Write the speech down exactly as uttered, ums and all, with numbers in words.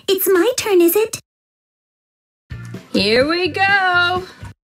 It's my turn, is it? Here we go.